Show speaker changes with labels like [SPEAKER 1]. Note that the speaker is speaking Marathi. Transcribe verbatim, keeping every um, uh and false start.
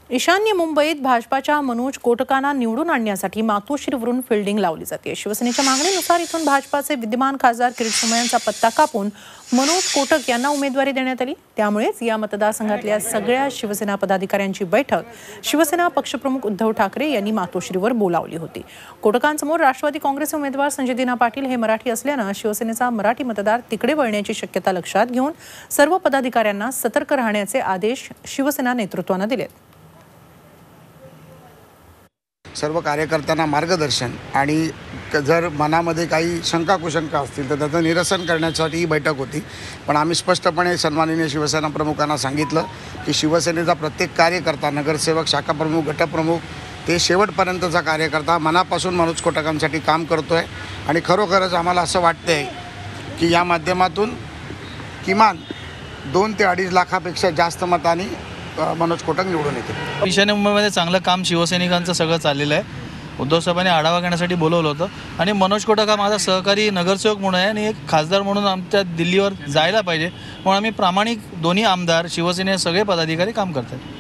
[SPEAKER 1] ईशान्य मुंबईत भाजपाच्या मनोज कोटकांना निवडून आणण्यासाठी मातोश्रीवरून फिल्डिंग लावली जाते। शिवसेनेच्या मागणीनुसार इथून भाजपाचे विद्यमान खासदार किरीट सोमय्यांचा पत्ता कापून मनोज कोटक यांना उमेदवारी देण्यात आली। त्यामुळेच या मतदारसंघातल्या सगळ्या शिवसेना पदाधिकाऱ्यांची बैठक शिवसेना पक्षप्रमुख उद्धव ठाकरे यांनी मातोश्रीवर बोलावली होती। कोटकांसमोर राष्ट्रवादी काँग्रेसचे उमेदवार संजय दिना पाटील हे मराठी असल्याने शिवसेनेचा मराठी मतदार तिकडे वळण्याची शक्यता लक्षात घेऊन सर्व पदाधिकाऱ्यांना सतर्क राहण्याचे आदेश शिवसेना नेतृत्वाने दिलेत।
[SPEAKER 2] सर्व कार्यकर्त्यांना मार्गदर्शन आणि जर मनामध्ये काही शंका कुशंका असतील तर त्याचं निरसन करण्यासाठी ही बैठक होती। पण आम्ही स्पष्टपणे सन्माननीय शिवसेना प्रमुखांना सांगितलं की शिवसेनेचा प्रत्येक कार्यकर्ता, नगरसेवक, शाखाप्रमुख, गटप्रमुख ते शेवटपर्यंतचा कार्यकर्ता मनापासून मनोज कोटकांसाठी काम करतो आहे आणि खरोखरच आम्हाला असं वाटतंय की या माध्यमातून किमान दोन ते अडीच लाखापेक्षा जास्त मतांनी मनोज कोटक निवडून येतील।
[SPEAKER 3] ईशान्य मुंबईमध्ये चांगलं काम शिवसैनिकांचं सगळं चाललेलं आहे। उद्धव साहेबांनी आढावा घेण्यासाठी बोलवलं होतं आणि मनोज कोटक हा माझा सहकारी नगरसेवक म्हणून आहे आणि एक खासदार म्हणून आमच्या दिल्लीवर जायला पाहिजे म्हणून आम्ही प्रामाणिक दोन्ही आमदार, शिवसेने सगळे पदाधिकारी काम करतात।